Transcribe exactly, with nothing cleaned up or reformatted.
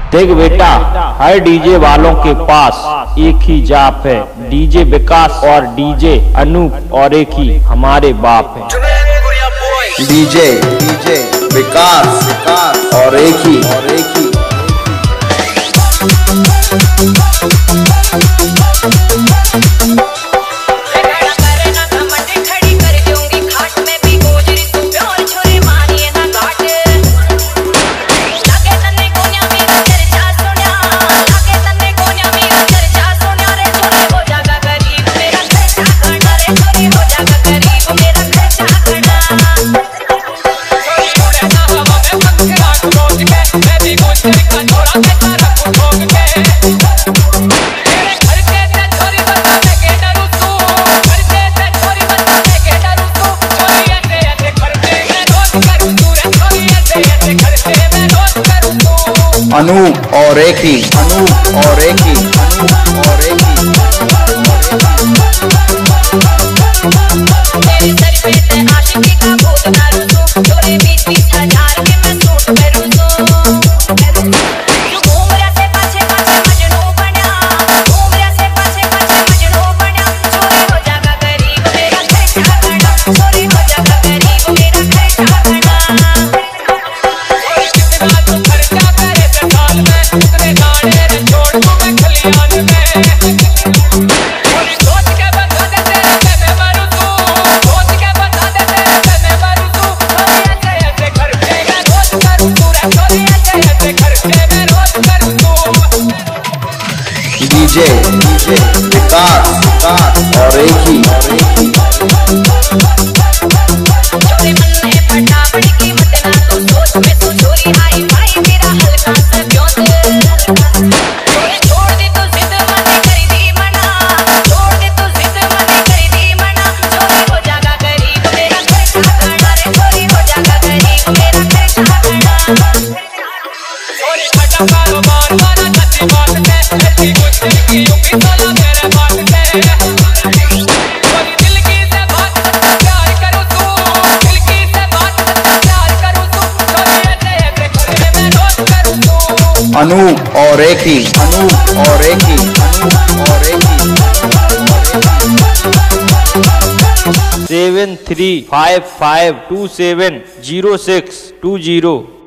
देख बेटा, हर डीजे वालों के पास एक ही जाप है, डीजे विकास और डीजे अनूप, और एक ही हमारे बाप है। डीजे डीजे विकास विकास और एक ही और एक ही अनूप और एक ही अनूप और एक ही अनूप और एक ही मेरे सर पे ते आशिकी का भूत ना रुसो, तोरे बीच बीच हजार के मैं सूट पे रुसो। तू घूम रहा से पाछे पाछे मजनू बना, घूम रहा से पाछे पाछे मजनू बना, चोरी हो जाएगा गरीब मेरा खर्चा करना, चोरी हो जाएगा गरीब मेरा खर्चा करना। उतने गाने रे छोड़ दूं मैं खलियान में, और सोच के बता दे तेरे पे मैं मरूं तू, सोच के बता दे तेरे पे मैं मरूं तू, चोरी ऐसे ऐसे करके मैं रोज करूं तू रे, चोरी ऐसे ऐसे करके मैं रोज करूं तू। डीजे डीजे विकास विकास और एक ही और एक ही चोरी मन में पटा बड़ी कीमत ना तो सोच में तू चोरी आई भाई मेरा हल्का सा क्यों छोड़ दे तू जिद मत करी दी मना, छोड़ दे तू जिद मत करी दी मना, चोरी हो जाएगा गरीब मेरा खर्चा करना रे, चोरी हो जाएगा गरीब मेरा खर्चा करना। चोरी खटा कारोबार वाला सच्ची बात है, ऐसी कुछ की यूं साला मेरे बात है, चोरी दिल की से बात प्यार करूं तू, दिल की से बात प्यार करूं तू, चोरी ऐसे ऐसे करके मैं रोज करूं तू। अनूप और एक ही अनूप और एक ही अनूप और एक ही seven three five five two seven zero six two zero.